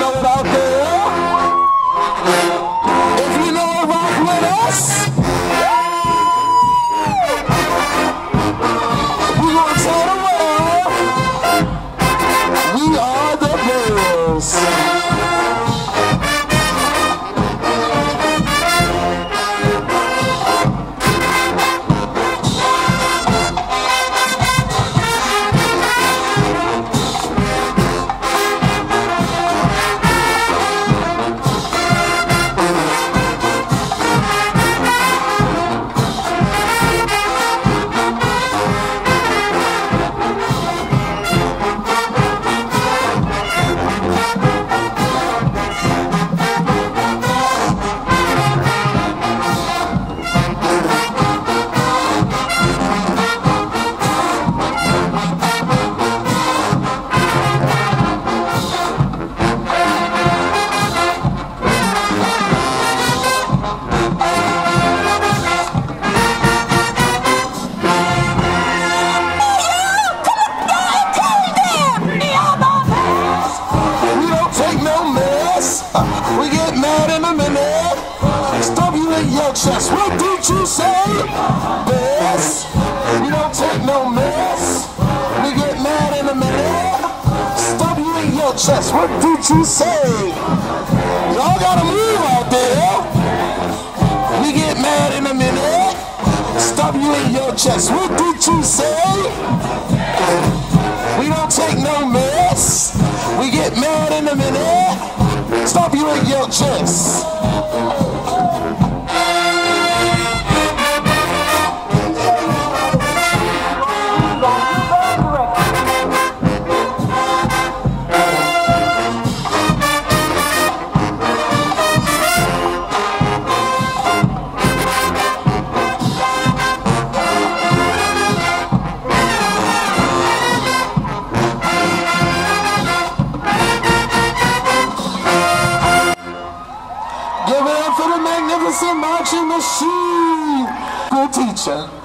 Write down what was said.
know it out there. If you know it, rock with us. We gonna tell the world we are the Bulls. We get mad in a minute. Stop you in your chest. What did you say? Best. We don't take no mess. We get mad in a minute. Stop you in your chest. What did you say? Y'all gotta move out there. We get mad in a minute. Stop you in your chest. What did you say? We don't take no mess. We get mad in a minute. Stop you in your chest. Give it up for the magnificent marching machine. Good teacher.